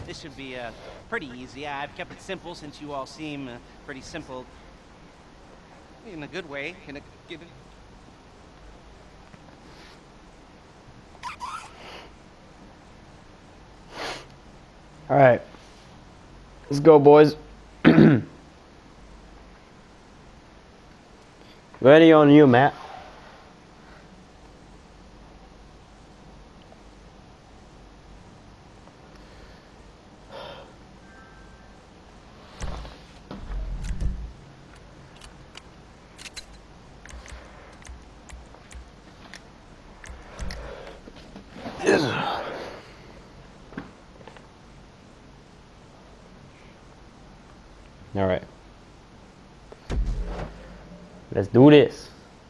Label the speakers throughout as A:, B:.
A: This should be pretty easy. I've kept it simple since you all seem pretty simple. In a good way. In a good...
B: All right. Let's go, boys. Ready on you, Matt. All right. Let's do this.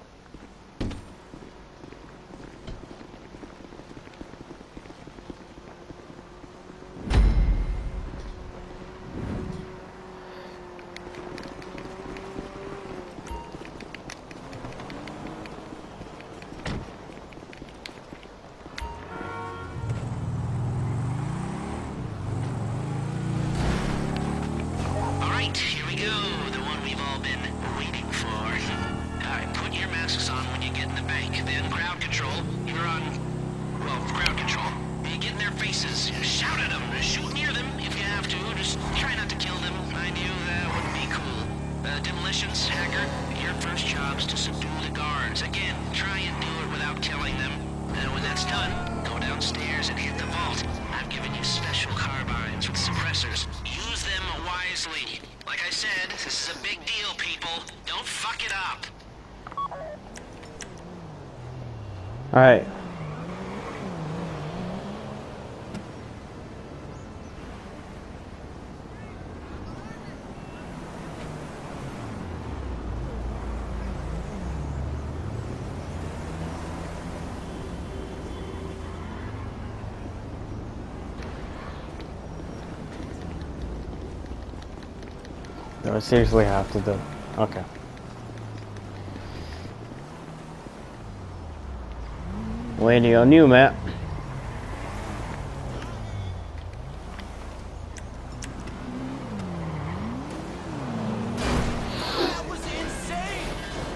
B: All right. Do I seriously have to do? Okay. Waiting on you, Matt.
C: That was insane.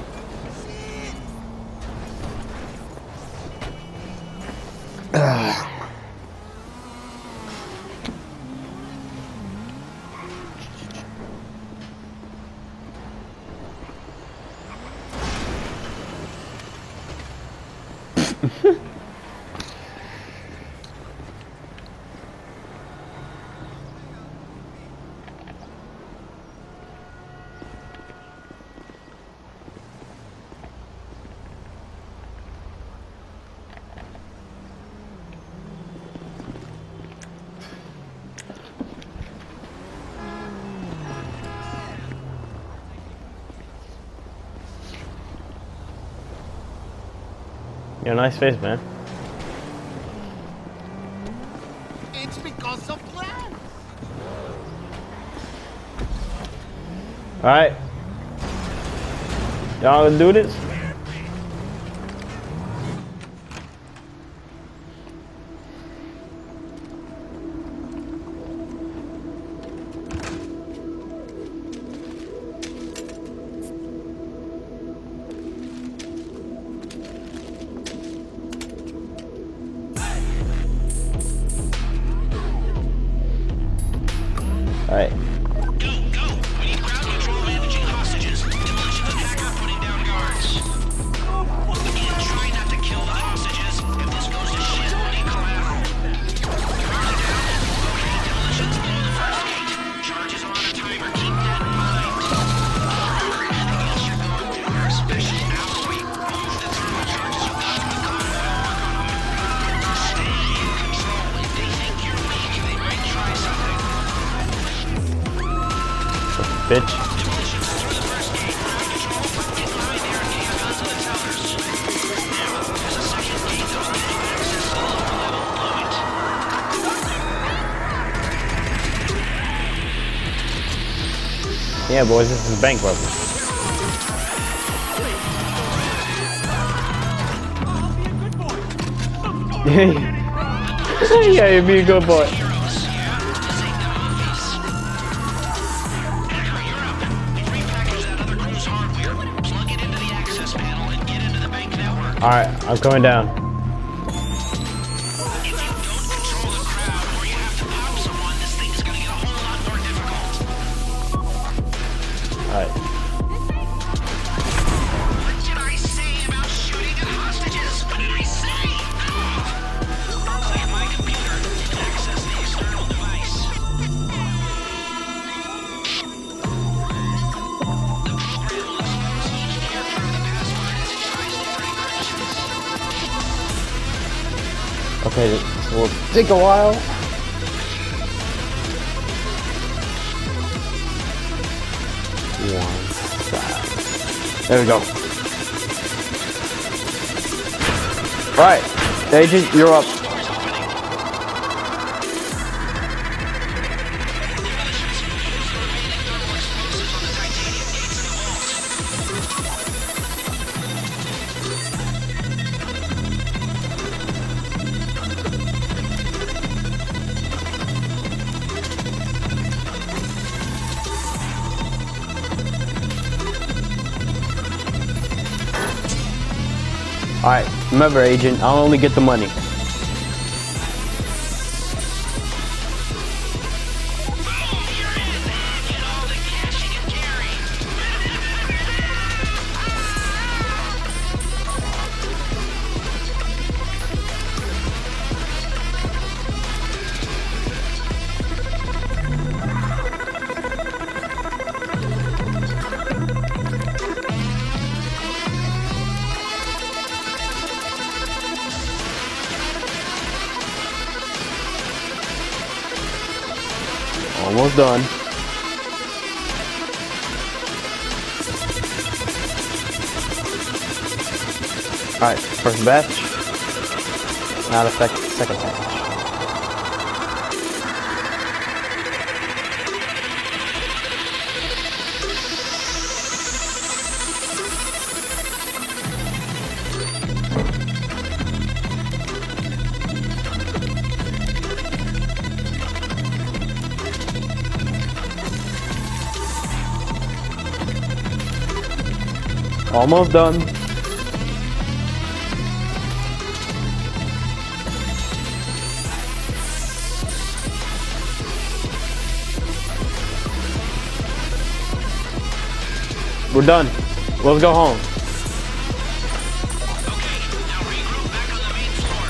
B: You're a nice face, man.
C: It's because of plan.
B: All right. Y'all gonna do this? All right.
D: Go, go! We need crowd control managing hostages. Demolition attacker putting down guards. Again, try not to kill the hostages. If this goes to shit, we need collateral. Guards are down. Okay, demolition's below the first gate. Charges on a timer. Keep that in mind. Anything else you're going to, or especially alloy, move the thermal charges you got from the convoy. Work on them. Stay in control. If they think you're weak, they might try something.
B: Bitch. Yeah, boys, this is bank robbery.
C: I'll be a good boy.
B: Yeah, you be a good boy. Alright, I'm coming down.
D: If you don't control the crowd or you have to pop someone, this thing is gonna get a whole lot more difficult.
B: Alright.
D: What did I say about shooting at hostages? What did I say? Click my computer to access the external device. The program will expose each character of the password as it tries different encryptions.
B: Okay, this will take a while. There we go. Alright, Agent, you're up. Alright, remember, Agent, I'll only get the money. Almost done. Alright, first batch. Not a second batch. Almost done. We're done. Let's go home.
D: Okay, now regroup back on the main floor.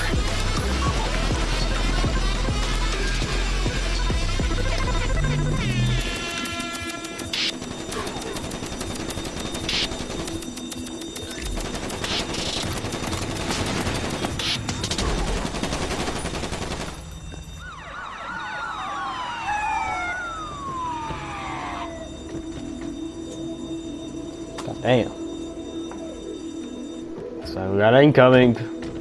B: Damn. So we got incoming.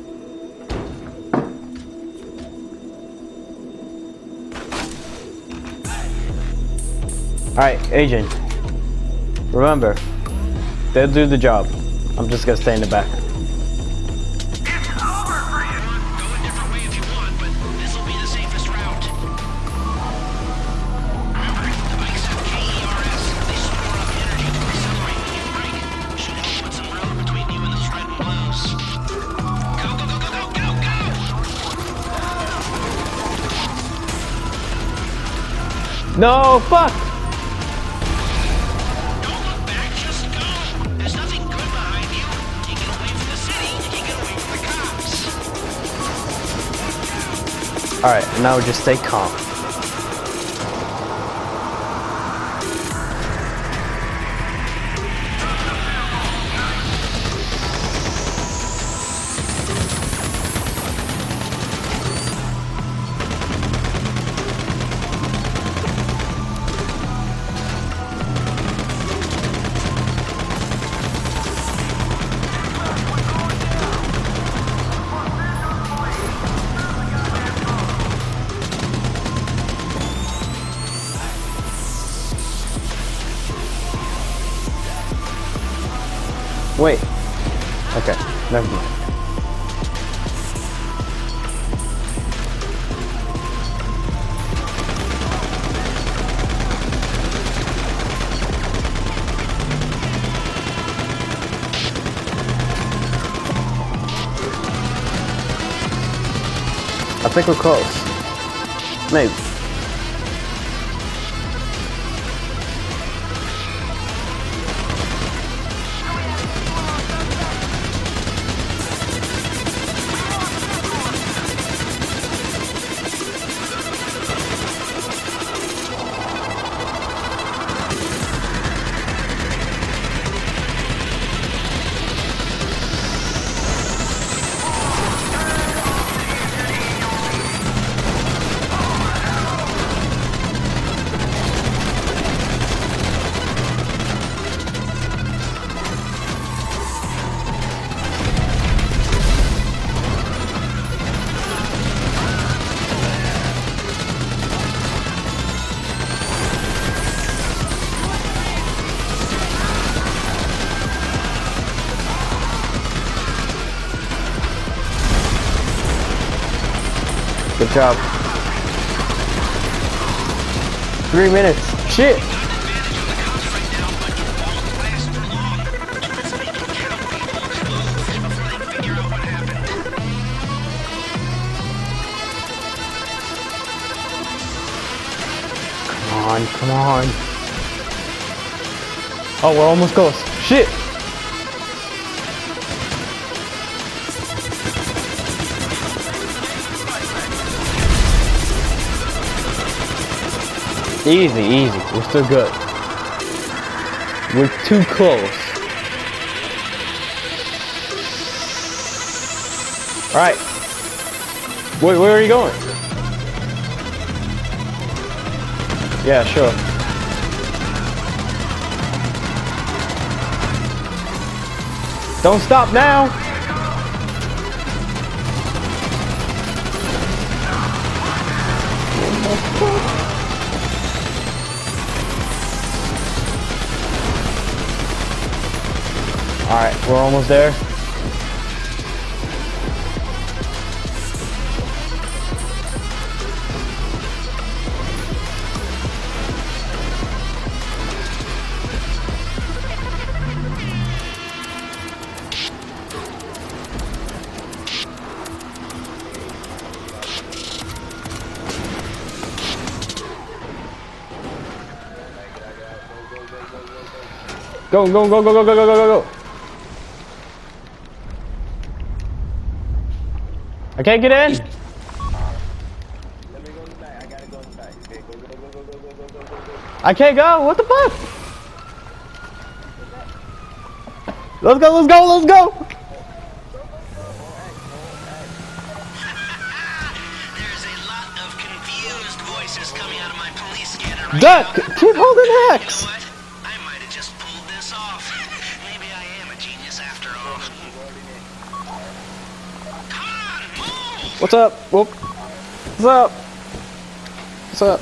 B: Alright, Agent. Remember, they'll do the job. I'm just gonna stay in the back.
D: It's over for you. Go a different way if you want, but this will be the safest route. Remember, the bikes have KERS. They store up energy to accelerate when you brake. Should help put some road between you and those red and blues. Go, go, go, go, go, go, go!
B: No, fuck!
D: Don't look back, just go! There's nothing good behind you. You get away from the city, you can get away from the cops.
B: Alright, now just stay calm. Wait. Okay, never mind. think we're close. Maybe. Good job. 3 minutes. Shit. Come on, come on. Oh, we're almost close. Shit. Easy, easy. We're still good. We're too close. Alright. Wait, where are you going? Yeah, sure. Don't stop now! Alright, we're almost there. Go, go, go, go, go, go, go, go, go, go. I can't get in.
E: Let me go in the back. I gotta go in the back. Okay, go, go, go, go, go, go, go, go, go.
B: I can't go. What the fuck? Let's go, let's go, let's go.
D: There's a lot of confused voices coming out of my police scanner right
B: Duck,
D: now.
B: keep holding
D: You
B: X.
D: know what? I might have just pulled this off. Maybe I am a genius after all. Come on, move!
B: What's up? Whoop. What's up? What's up?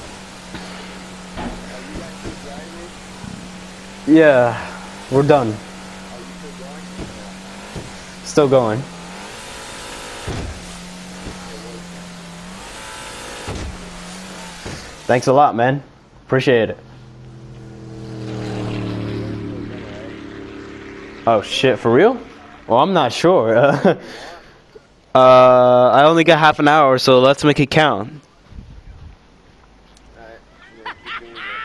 B: Yeah, we're done. Still going. Thanks a lot, man. Appreciate it. Oh shit, for real? Well, I'm not sure. I only got half an hour, so let's make it count.
E: Alright, keep doing it.